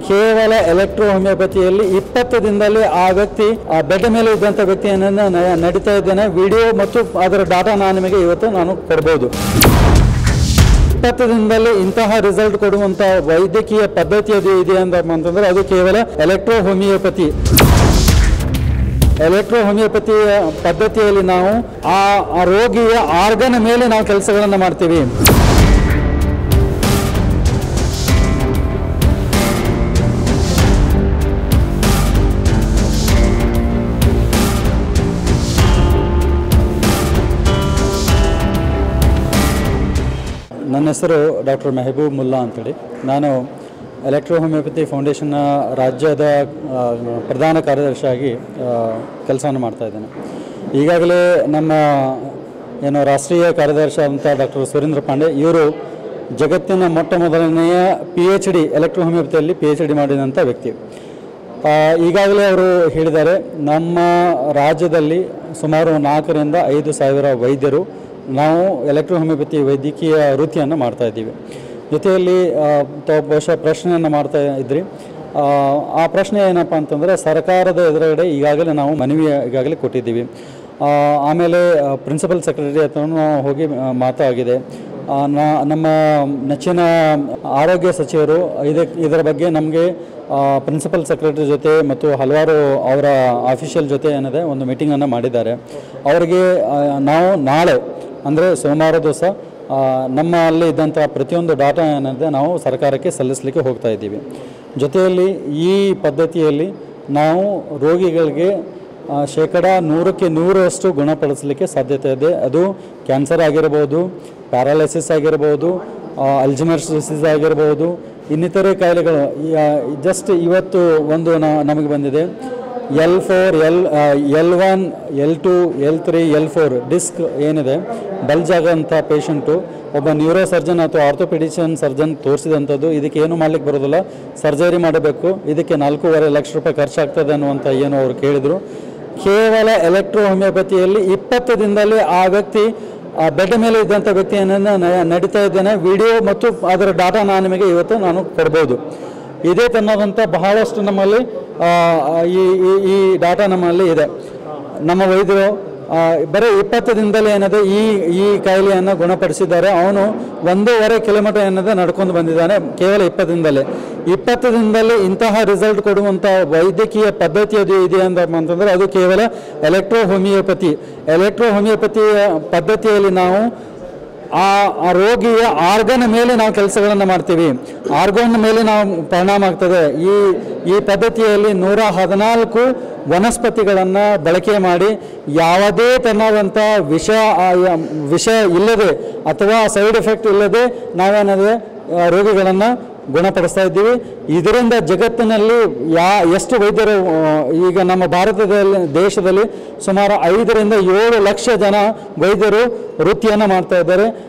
ಕೇವಲ ಎಲೆಕ್ಟ್ರೋ ಹೋಮಿಯೋಪತಿಯಲ್ಲಿ 20 ದಿನದಲ್ಲಿ ಆ ವ್ಯಕ್ತಿ ಆ ಬೆಡ್ ಮೇಲೆ ಇದ್ದಂಥ ವ್ಯಕ್ತಿಯನ್ನು ನಡೀತಾ ಇದ್ದೇನೆ. ವಿಡಿಯೋ ಮತ್ತು ಅದರ ಡಾಟಾ ನಿಮಗೆ ಇವತ್ತು ನಾನು ಕೊಡ್ಬೋದು. 20 ದಿನದಲ್ಲಿ ಇಂತಹ ರಿಸಲ್ಟ್ ಕೊಡುವಂಥ ವೈದ್ಯಕೀಯ ಪದ್ಧತಿ ಅದು ಇದೆ ಅಂತಂದ್ರೆ ಅದು ಕೇವಲ ಎಲೆಕ್ಟ್ರೋ ಹೋಮಿಯೋಪತಿ. ಎಲೆಕ್ಟ್ರೋ ಹೋಮಿಯೋಪತಿ ಪದ್ಧತಿಯಲ್ಲಿ ನಾವು ಆ ರೋಗಿಯ ಆರ್ಗನ್ ಮೇಲೆ ನಾವು ಕೆಲಸಗಳನ್ನು ಮಾಡ್ತೀವಿ. ನನ್ನ ಹೆಸರು ಡಾಕ್ಟರ್ ಮೆಹಬೂಬ್ ಮುಲ್ಲಾ ಅಂತೇಳಿ. ನಾನು ಎಲೆಕ್ಟ್ರೋ ಹೋಮಿಯೋಪತಿ ಫೌಂಡೇಶನ್ನ ರಾಜ್ಯದ ಪ್ರಧಾನ ಕಾರ್ಯದರ್ಶಿಯಾಗಿ ಕೆಲಸವನ್ನು ಮಾಡ್ತಾಯಿದ್ದೇನೆ. ಈಗಾಗಲೇ ನಮ್ಮ ರಾಷ್ಟ್ರೀಯ ಕಾರ್ಯದರ್ಶಿ ಆದಂಥ ಡಾಕ್ಟರ್ ಸುರೇಂದ್ರ ಪಾಂಡೆ ಇವರು ಜಗತ್ತಿನ ಮೊಟ್ಟ ಮೊದಲನೆಯ PhD ಎಲೆಕ್ಟ್ರೋ ಹೋಮಿಯೋಪತಿಯಲ್ಲಿ PhD ಮಾಡಿದಂಥ ವ್ಯಕ್ತಿ. ಈಗಾಗಲೇ ಅವರು ಹೇಳಿದ್ದಾರೆ, ನಮ್ಮ ರಾಜ್ಯದಲ್ಲಿ ಸುಮಾರು 4 ರಿಂದ 5 ಸಾವಿರ ವೈದ್ಯರು ನಾವು ಎಲೆಕ್ಟ್ರೋ ಹೋಮಿಯೋಪತಿ ವೈದ್ಯಕೀಯ ವೃತ್ತಿಯನ್ನು ಮಾಡ್ತಾಯಿದ್ದೀವಿ. ಜೊತೆಯಲ್ಲಿ ಬಹುಶಃ ಪ್ರಶ್ನೆಯನ್ನು ಮಾಡ್ತಾ ಇದ್ರಿ. ಆ ಪ್ರಶ್ನೆ ಏನಪ್ಪ ಅಂತಂದರೆ, ಸರ್ಕಾರದ ಎದುರುಗಡೆ ಈಗಾಗಲೇ ನಾವು ಮನವಿ ಈಗಾಗಲೇ ಕೊಟ್ಟಿದ್ದೀವಿ. ಆಮೇಲೆ ಪ್ರಿನ್ಸಿಪಲ್ ಸೆಕ್ರೆಟರಿ ಹತ್ರ ಹೋಗಿ ಮಾತಾಗಿದೆ. ನಮ್ಮ ನೆಚ್ಚಿನ ಆರೋಗ್ಯ ಸಚಿವರು ಇದರ ಬಗ್ಗೆ ನಮಗೆ ಪ್ರಿನ್ಸಿಪಲ್ ಸೆಕ್ರೆಟರಿ ಜೊತೆ ಮತ್ತು ಹಲವಾರು ಅವರ ಆಫೀಷಿಯಲ್ ಜೊತೆ ಏನಿದೆ ಒಂದು ಮೀಟಿಂಗನ್ನು ಮಾಡಿದ್ದಾರೆ. ಅವರಿಗೆ ನಾವು ನಾಳೆ ಅಂದರೆ ಸೋಮವಾರ ದಿವಸ ನಮ್ಮಲ್ಲಿ ಇದ್ದಂಥ ಪ್ರತಿಯೊಂದು ಡಾಟಾ ಏನಿದೆ ನಾವು ಸರ್ಕಾರಕ್ಕೆ ಸಲ್ಲಿಸಲಿಕ್ಕೆ ಹೋಗ್ತಾ ಇದ್ದೀವಿ. ಜೊತೆಯಲ್ಲಿ ಈ ಪದ್ಧತಿಯಲ್ಲಿ ನಾವು ರೋಗಿಗಳಿಗೆ 100% 100% ಗುಣಪಡಿಸಲಿಕ್ಕೆ ಸಾಧ್ಯತೆ ಇದೆ. ಅದು ಕ್ಯಾನ್ಸರ್ ಆಗಿರ್ಬೋದು, ಪ್ಯಾರಾಲಿಸಿಸ್ ಆಗಿರ್ಬೋದು, ಅಲ್ಝೈಮರ್ಸ್ ಡಿಸೀಸ್ ಆಗಿರ್ಬೋದು, ಇನ್ನಿತರೆ ಕಾಯಿಲೆಗಳು. ಜಸ್ಟ್ ಇವತ್ತು ಒಂದು ನಮಗೆ ಬಂದಿದೆ L4, L1, L2, L3, L4 disc ಏನಿದೆ ಬಲ್ಜ್ ಆಗೋಂಥ ಪೇಷಂಟು ಒಬ್ಬ ನ್ಯೂರೋ ಸರ್ಜನ್ ಅಥವಾ ಆರ್ಥೋಪೆಡಿಷಿಯನ್ ಸರ್ಜನ್ ತೋರಿಸಿದಂಥದ್ದು. ಇದಕ್ಕೆ ಏನು ಮಾಡಲಿಕ್ಕೆ ಬರೋದಿಲ್ಲ, ಸರ್ಜರಿ ಮಾಡಬೇಕು, ಇದಕ್ಕೆ 4.5 ಲಕ್ಷ ರೂಪಾಯಿ ಖರ್ಚಾಗ್ತದೆ ಅನ್ನುವಂಥ ಏನು ಅವರು ಕೇಳಿದರು. ಕೇವಲ ಎಲೆಕ್ಟ್ರೋ ಹೋಮಿಯೋಪತಿಯಲ್ಲಿ 20 ದಿನದಲ್ಲಿ ಆ ವ್ಯಕ್ತಿ ಆ ಬೆಡ್ ಮೇಲೆ ಇದ್ದಂಥ ವ್ಯಕ್ತಿಯನ್ನು ನಡೀತಾ ಇದ್ದೇನೆ. ವಿಡಿಯೋ ಮತ್ತು ಅದರ ಡಾಟಾ ನಿಮಗೆ ಇವತ್ತು ನಾನು ಕೊಡ್ಬೋದು. ಇದೇ ತನ್ನದಂಥ ಬಹಳಷ್ಟು ನಮ್ಮಲ್ಲಿ ಈ ಡಾಟಾ ನಮ್ಮಲ್ಲಿ ಇದೆ. ನಮ್ಮ ವೈದ್ಯರು ಬರೀ 20 ದಿನದಲ್ಲಿ ಏನಿದೆ ಈ ಕಾಯಿಲೆಯನ್ನು ಗುಣಪಡಿಸಿದ್ದಾರೆ. ಅವನು 1.5 ಕಿಲೋಮೀಟರ್ ಏನಿದೆ ನಡ್ಕೊಂಡು ಬಂದಿದ್ದಾನೆ ಕೇವಲ 20 ದಿನದಲ್ಲಿ. 20 ದಿನದಲ್ಲಿ ಇಂತಹ ರಿಸಲ್ಟ್ ಕೊಡುವಂಥ ವೈದ್ಯಕೀಯ ಪದ್ಧತಿ ಅದು ಇದೆ ಅಂತಂದರೆ ಅದು ಕೇವಲ ಎಲೆಕ್ಟ್ರೋ ಹೋಮಿಯೋಪತಿ. ಎಲೆಕ್ಟ್ರೋ ಹೋಮಿಯೋಪತಿ ಪದ್ಧತಿಯಲ್ಲಿ ನಾವು ಆ ರೋಗಿಯ ಆರ್ಗನ್ ಮೇಲೆ ನಾವು ಕೆಲಸಗಳನ್ನು ಮಾಡ್ತೀವಿ. ಆರ್ಗನ್ ಮೇಲೆ ನಾವು ಪರಿಣಾಮ ಆಗ್ತದೆ. ಈ ಪದ್ಧತಿಯಲ್ಲಿ 114 ವನಸ್ಪತಿಗಳನ್ನು ಬಳಕೆ ಮಾಡಿ ಯಾವುದೇ ತನ್ನದಂಥ ವಿಷ ಇಲ್ಲದೆ ಅಥವಾ ಸೈಡ್ ಎಫೆಕ್ಟ್ ಇಲ್ಲದೆ ನಾವೇನಿದೆ ರೋಗಿಗಳನ್ನು ಗುಣಪಡಿಸ್ತಾ ಇದ್ದೀವಿ. ಇದರಿಂದ ಜಗತ್ತಿನಲ್ಲಿ ಎಷ್ಟು ವೈದ್ಯರು ಈಗ ನಮ್ಮ ದೇಶದಲ್ಲಿ ಸುಮಾರು 5 ರಿಂದ 7 ಲಕ್ಷ ಜನ ವೈದ್ಯರು ವೃತ್ತಿಯನ್ನು ಮಾಡ್ತಾ ಇದ್ದಾರೆ.